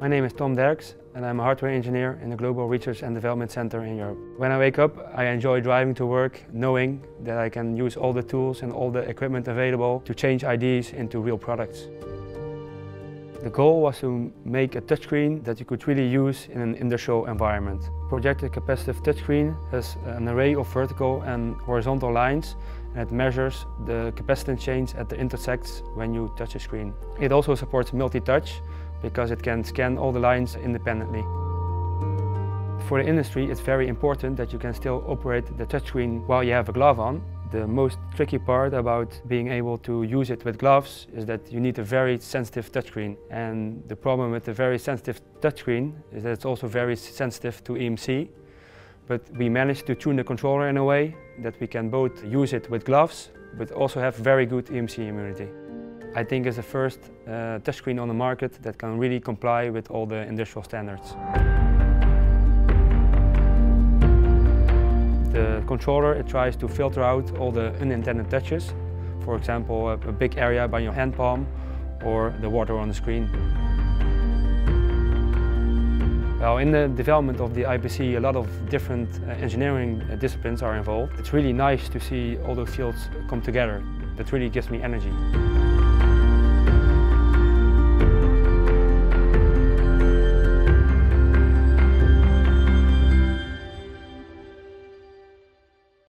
My name is Tom Derks and I'm a hardware engineer in the Global Research and Development Center in Europe. When I wake up, I enjoy driving to work, knowing that I can use all the tools and all the equipment available to change ideas into real products. The goal was to make a touchscreen that you could really use in an industrial environment. Projected capacitive touchscreen has an array of vertical and horizontal lines, and it measures the capacitance change at the intersects when you touch a screen. It also supports multi-touch because it can scan all the lines independently. For the industry, it's very important that you can still operate the touchscreen while you have a glove on. The most tricky part about being able to use it with gloves is that you need a very sensitive touchscreen. And the problem with the very sensitive touchscreen is that it's also very sensitive to EMC. But we managed to tune the controller in a way that we can both use it with gloves, but also have very good EMC immunity. I think it's the first touchscreen on the market that can really comply with all the industrial standards. The controller, it tries to filter out all the unintended touches. For example, a big area by your hand palm or the water on the screen. Well, in the development of the IPC, a lot of different engineering disciplines are involved. It's really nice to see all those fields come together. That really gives me energy.